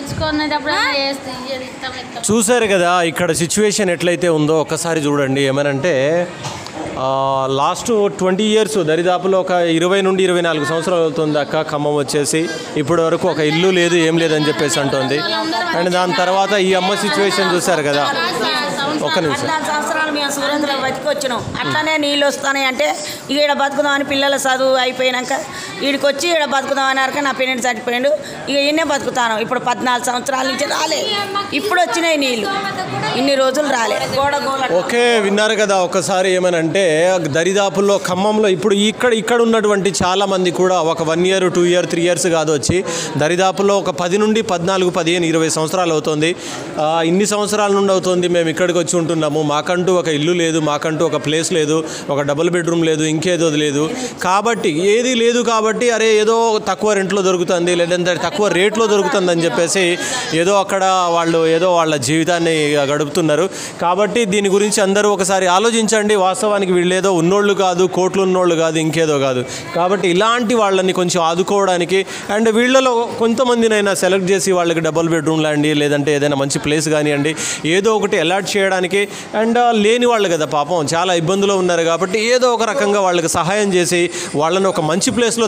చూసారు కదా ఇక్కడ సిచ్యువేషన్ ఎట్లయితే ఉందో ఒక్కసారి చూడండి. ఏమనంటే లాస్ట్ ట్వంటీ ఇయర్స్ దరిదాపులో ఒక ఇరవై నుండి ఇరవై నాలుగు సంవత్సరాలు అవుతుంది అక్క ఖమ్మం వచ్చేసి. ఇప్పటి వరకు ఒక ఇల్లు లేదు, ఏం లేదని చెప్పేసి అంటుంది. అండ్ దాని తర్వాత ఈ అమ్మ సిచ్యువేషన్ చూసారు కదా. ఒక్క నిమిషం. సంవత్సరాలు మేము సూరత్లో బతికి వచ్చినాం. అట్లానే నీళ్ళు వస్తున్నాయి అంటే ఈడ బతుకుదామని పిల్లల చదువు అయిపోయినాక ఈడికి వచ్చి ఈడ బతుకుదాం అన్నాక నా పిల్లలు చచ్చిపోయిండు. ఇక ఈయనే బతుకుతాను. ఇప్పుడు పద్నాలుగు సంవత్సరాల నుంచి రాలే, ఇప్పుడు వచ్చినాయి నీళ్ళు. ఇన్ని రోజులు రాలే. గోడ గోడ ఓకే, విన్నారు కదా. ఒకసారి ఏమనంటే దరిదాపుల్లో ఖమ్మంలో ఇప్పుడు ఇక్కడ ఇక్కడ ఉన్నటువంటి చాలామంది కూడా ఒక one year two year three years కాదు వచ్చి దరిదాపుల్లో ఒక పది నుండి పద్నాలుగు పదిహేను ఇరవై సంవత్సరాలు అవుతుంది. ఇన్ని సంవత్సరాల నుండి అవుతుంది మేము ఇక్కడికి వచ్చి ఉంటున్నాము. మాకంటూ ఒక ఇల్లు లేదు, మాకంటూ ఒక ప్లేస్ లేదు, ఒక డబుల్ బెడ్రూమ్ లేదు, ఇంకేదో లేదు. కాబట్టి ఏది లేదు కాబట్టి అరే ఏదో తక్కువ రెంట్లో దొరుకుతుంది, లేదంటే తక్కువ రేట్లో దొరుకుతుంది అని చెప్పేసి ఏదో అక్కడ వాళ్ళు ఏదో వాళ్ళ జీవితాన్ని గడుపుతున్నారు. కాబట్టి దీని గురించి అందరూ ఒకసారి ఆలోచించండి. వాస్తవానికి వీళ్ళేదో ఉన్నోళ్ళు కాదు, కోట్లు ఉన్నోళ్ళు కాదు, ఇంకేదో కాదు. కాబట్టి ఇలాంటి వాళ్ళని కొంచెం ఆదుకోవడానికి అండ్ వీళ్ళలో కొంతమందినైనా సెలెక్ట్ చేసి వాళ్ళకి డబుల్ బెడ్రూమ్ లాంటి లేదంటే ఏదైనా మంచి ప్లేస్ కానివ్వండి ఏదో ఒకటి అలాట్ చేయడానికి. అండ్ లేని వాళ్ళు కదా పాపం చాలా ఇబ్బందులో ఉన్నారు కాబట్టి ఏదో ఒక రకంగా వాళ్ళకి సహాయం చేసి వాళ్ళని ఒక మంచి ప్లేస్లో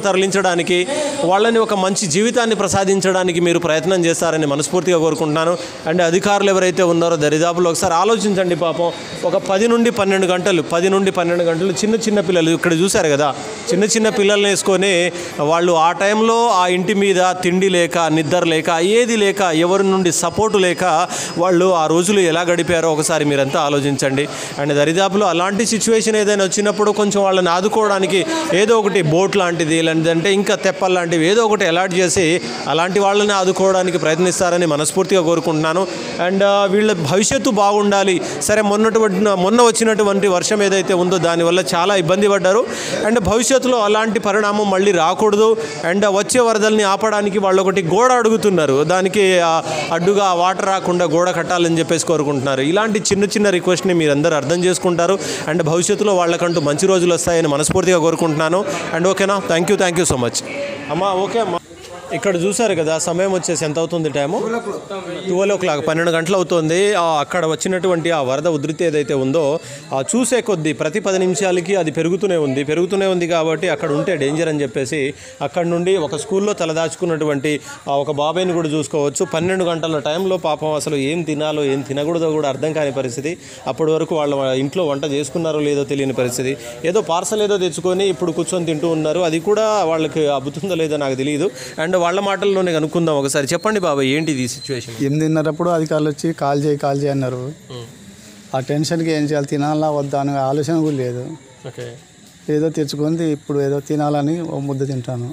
తరలించడానికి, వాళ్ళని ఒక మంచి జీవితాన్ని ప్రసాదించడానికి మీరు ప్రయత్నం చేస్తారని మనస్ఫూర్తిగా కోరుకుంటున్నాను. అండ్ అధికారులు ఎవరైతే ఉన్నారో దరిదాపులో ఒకసారి ఆలోచించండి. పాపం ఒక పది నుండి పన్నెండు గంటలు పది నుండి పన్నెండు గంటలు చిన్న చిన్న పిల్లలు ఇక్కడ చూశారు కదా, చిన్న చిన్న పిల్లల్ని వేసుకొని వాళ్ళు ఆ టైంలో ఆ ఇంటి మీద తిండి లేక నిద్ర లేక ఏది లేక ఎవరి నుండి సపోర్టు లేక వాళ్ళు ఆ రోజులు ఎలా గడిపారో ఒకసారి మీరంతా ఆలోచించండి. అండ్ దరిదాపులో అలాంటి సిచ్యువేషన్ ఏదైనా వచ్చినప్పుడు కొంచెం వాళ్ళని ఆదుకోవడానికి ఏదో ఒకటి బోట్ లాంటిది లేదంటే ఇంకా తెప్పల్ లాంటివి ఏదో ఒకటి అలాట్ చేసి అలాంటి వాళ్ళని ఆదుకోవడానికి ప్రయత్నిస్తారని మనస్ఫూర్తిగా కోరుకుంటున్నాను. అండ్ వీళ్ళ భవిష్యత్తు బాగుండాలి. సరే, మొన్నటువంటి మొన్న వచ్చినటువంటి వర్షం ఏదైతే ఉందో దానివల్ల చాలా ఇబ్బంది పడ్డారు. అండ్ భవిష్యత్తులో అలాంటి పరిణామం మళ్ళీ రాకూడదు. అండ్ వచ్చే వరదల్ని ఆపడానికి వాళ్ళు ఒకటి గోడ అడుగుతున్నారు, దానికి అడ్డుగా వాటర్ రాకుండా గోడ కట్టాలని చెప్పేసి కోరుకుంటున్నారు. ఇలాంటి చిన్న చిన్న రిక్వెస్ట్ని మీరందరూ అర్థం చేసుకుంటారు. అండ్ భవిష్యత్తులో వాళ్ళకంటూ మంచి రోజులు వస్తాయని మనస్ఫూర్తిగా కోరుకుంటున్నాను. అండ్ ఓకేనా, thank you thank you so much అమ్మా. ఓకే అమ్మా, ఇక్కడ చూసారు కదా సమయం వచ్చేసి ఎంత అవుతుంది, టైము ట్వెల్వ్ ఓ క్లాక్ పన్నెండు గంటలు అవుతుంది. అక్కడ వచ్చినటువంటి ఆ వరద ఉధృతి ఏదైతే ఉందో ఆ చూసే కొద్దీ ప్రతి పది నిమిషాలకి అది పెరుగుతూనే ఉంది పెరుగుతూనే ఉంది కాబట్టి అక్కడ ఉంటే డేంజర్ అని చెప్పేసి అక్కడ నుండి ఒక స్కూల్లో తలదాచుకున్నటువంటి ఒక బాబాయ్ని కూడా చూసుకోవచ్చు. పన్నెండు గంటల టైంలో పాపం అసలు ఏం తినాలో ఏం తినకూడదో కూడా అర్థం కాని పరిస్థితి. అప్పటి వరకు వాళ్ళ ఇంట్లో వంట చేసుకున్నారో లేదో తెలియని పరిస్థితి. ఏదో పార్సల్ ఏదో తెచ్చుకొని ఇప్పుడు కూర్చొని తింటూ ఉన్నారు. అది కూడా వాళ్ళకి అబ్బుతుందో లేదో నాకు తెలియదు. అండ్ వాళ్ళ మాటల్లోనే కనుక్కుందాం ఒకసారి. చెప్పండి బాబాయ్, ఏంటి ఇది సిచ్యువేషన్? ఎనిమిదిన్నరప్పుడు అధికారులు వచ్చి కాల్ చేయి కాల్ చేయి అన్నారు. ఆ టెన్షన్కి ఏం చేయాలి, తినాలా వద్దా అనే ఆలోచన కూడా లేదు. ఓకే, ఏదో తెచ్చుకుంది ఇప్పుడు ఏదో తినాలని ఓ ముద్ద తింటాను.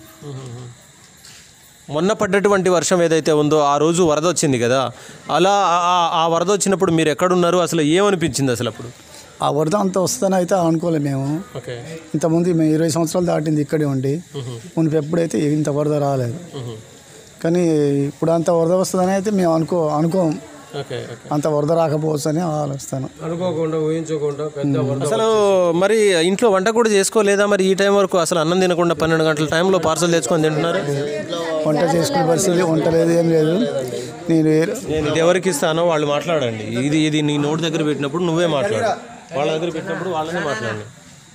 మొన్న పడ్డటువంటి వర్షం ఏదైతే ఉందో ఆ రోజు వరద వచ్చింది కదా, అలా ఆ వరద వచ్చినప్పుడు మీరు ఎక్కడున్నారు, అసలు ఏమనిపించింది అసలు అప్పుడు? ఆ వరద అంత వస్తుందని అయితే అనుకోలేదు మేము. ఇంతకుముందు మేము ఇరవై సంవత్సరాలు దాటింది ఇక్కడే ఉండి, మునుపు ఎప్పుడైతే ఇంత వరద రాలేదు. కానీ ఇప్పుడు అంత వరద వస్తుందని అయితే మేము అనుకో అనుకోం అంత వరద రాకపోవచ్చు అని ఆలోచిస్తాను. అనుకోకుండా ఊహించకుండా అసలు మరి ఇంట్లో వంట కూడా చేసుకోలేదా మరి ఈ టైం వరకు? అసలు అన్నం తినకుండా పన్నెండు గంటల టైంలో పార్సల్ తెచ్చుకొని తింటున్నారు. వంట చేసుకునే పరిస్థితి వంట లేదు, ఏం లేదు. నేను నేను ఇది ఎవరికి ఇస్తానో వాళ్ళు మాట్లాడండి. ఇది ఇది నీ నోటి దగ్గర పెట్టినప్పుడు నువ్వే మాట్లాడు, వాళ్ళ దగ్గర పెట్టినప్పుడు వాళ్ళనే మాట్లాడండి.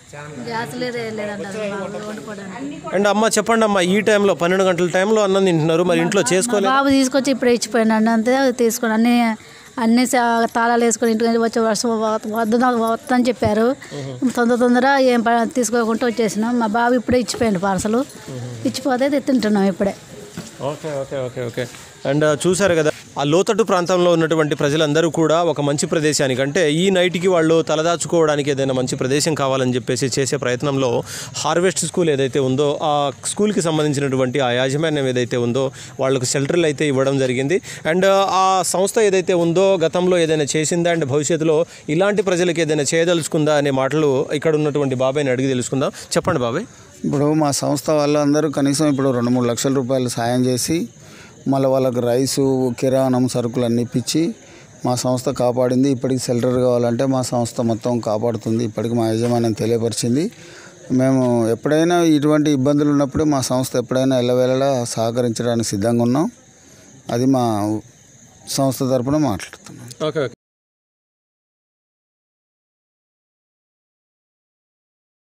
అండ్ అమ్మ చెప్పండి అమ్మా, ఈ టైంలో పన్నెండు గంటల టైంలో అన్నం తింటున్నారు, మరి ఇంట్లో చేసుకోలేదు? బాబు తీసుకొచ్చి ఇప్పుడు ఇచ్చిపోయాను అన్న, అంతే తీసుకుని అన్ని అన్ని తాళాలు వేసుకొని ఇంటికి వచ్చి వర్షం వద్ద వద్దని చెప్పారు. తొందర తొందర ఏం తీసుకోకుండా వచ్చేసినాం. మా బాబు ఇప్పుడే ఇచ్చిపోయాడు పార్సలు, ఇచ్చిపోతే తింటున్నాం ఇప్పుడే. Okay okay okay okay and చూసారు కదా, ఆ లోతట్టు ప్రాంతంలో ఉన్నటువంటి ప్రజలందరూ కూడా ఒక మంచి ప్రదేశానికి, అంటే ఈ నైట్కి వాళ్ళు తలదాచుకోవడానికి ఏదైనా మంచి ప్రదేశం కావాలని చెప్పేసి చేసే ప్రయత్నంలో హార్వెస్ట్ స్కూల్ ఏదైతే ఉందో ఆ స్కూల్కి సంబంధించినటువంటి ఆ యాజమాన్యం ఏదైతే ఉందో వాళ్ళకు షెల్టర్లు అయితే ఇవ్వడం జరిగింది. అండ్ ఆ సంస్థ ఏదైతే ఉందో గతంలో ఏదైనా చేసిందా అండ్ భవిష్యత్తులో ఇలాంటి ప్రజలకు ఏదైనా చేయదలుచుకుందా అనే మాటలు ఇక్కడ ఉన్నటువంటి బాబాయ్ని అడిగి తెలుసుకుందాం. చెప్పండి బాబాయ్. ఇప్పుడు మా సంస్థ వాళ్ళందరూ కనీసం ఇప్పుడు రెండు మూడు లక్షల రూపాయలు సాయం చేసి మళ్ళీ వాళ్ళకి రైసు కిరాణం సరుకులు అన్ని ఇప్పించి మా సంస్థ కాపాడింది. ఇప్పటికి షెల్టర్ కావాలంటే మా సంస్థ మొత్తం కాపాడుతుంది. ఇప్పటికి మా యజమాని తెలియపరిచింది. మేము ఎప్పుడైనా ఇటువంటి ఇబ్బందులు ఉన్నప్పుడు మా సంస్థ ఎప్పుడైనా ఎల్లవేళలా సహకరించడానికి సిద్ధంగా ఉన్నాం. అది మా సంస్థ తరపున మాట్లాడుతున్నాం. ఓకే.